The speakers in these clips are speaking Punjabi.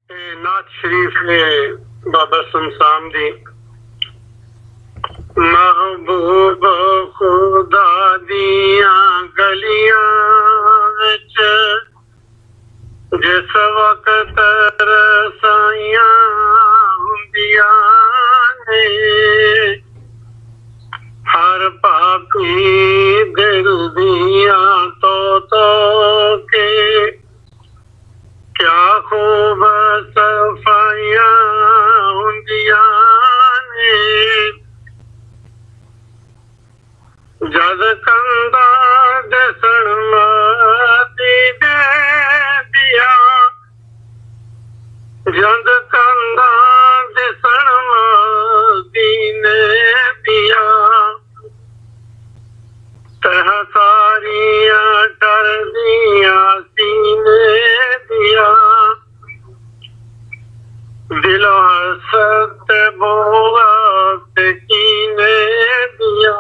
نعت شریف ہے بابا سمسام دی۔ محبوب خدا دیاں گلیاں وچ جس وقت رسائیاں ہوندیاں نے، ہر پاپی دل دیاں تو کے کیا خوب صفائیاں ہوندیاں نے، جد کندہ دسن مدینے دیا، جد کندہ دسن مدینے دیا، تہ ساریاں ڈر دیاں سینے دیا، دل و حسد بغض کینے دیا،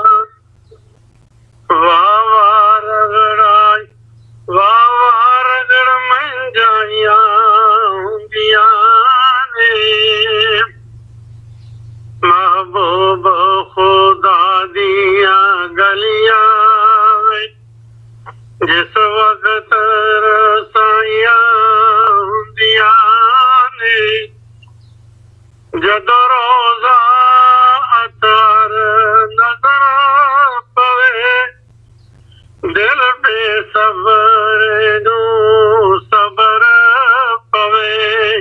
واہ واہ رگڑائی واہ واہ رگڑ منجائیاں ہوندیاں نے، محبوب خدا دیاں گلیاں جس وقت رسائیاں ہوندیاں نے، جدو روزہ اطہر نظر پوے، دل بے صبر نو صبر پوے،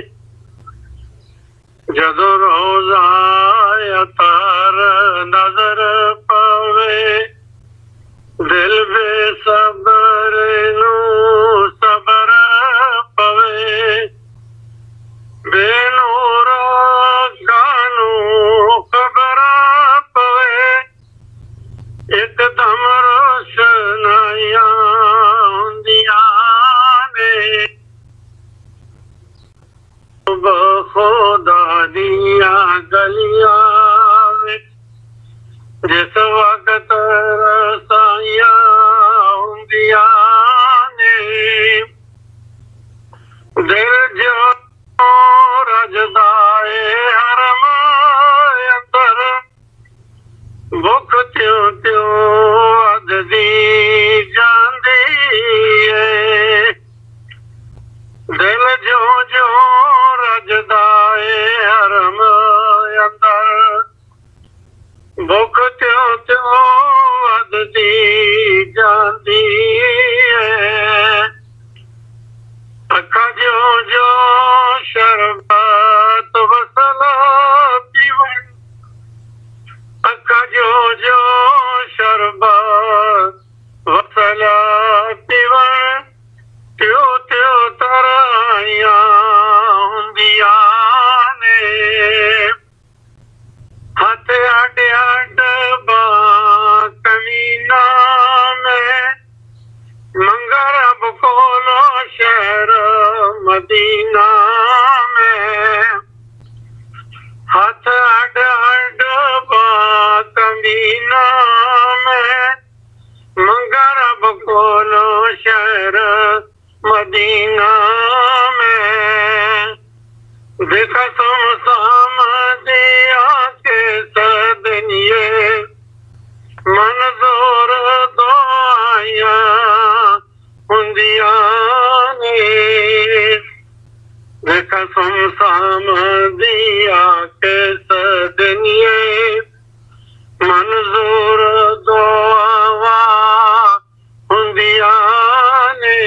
جدو روزہ اطہر نظر پوے، دل بے صبر نو صبر پوے، بے نور کانو خبر پوے، ایک دم روشنائیاں ہوندیاں نے، خدا دیاں گلیاں جس وقت رسائیاں ہوندیاں نے، دل جو رجدائے حرم اندر، بھوک تیوں تیوں وددی جاندی ہے، دل جو رجدائے حرم اندر، بھوک تیوں تیوں وددی جاندی ہے، اکھا جو شربت وصل پیون، اکھا جو شربت وصل پیون، تیو تیو ترائیاں ہوندیاں نے، ہاتھ اڈ اڈ باں کمینہ میں، منگا رب کولو شہر مدینہ میں، ہاتھ اڈ اڈ باں کمینہ میں، منگا رب کولو شہر مدینہ میں، دیکھا سمسام دیا کے سدنیے، منظور دعائیاں ہوندیاں نے، دیکھا سمسام دیا کے سدنیے، منظور دعائیاں ہوندیاں نے،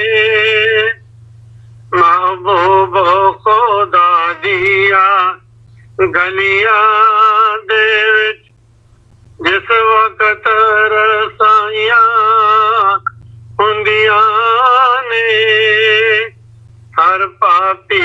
محبوب خدا دیا گلیاں دے وچ جس وقت رسائیاں ہوندیاں نے، ہر پاپی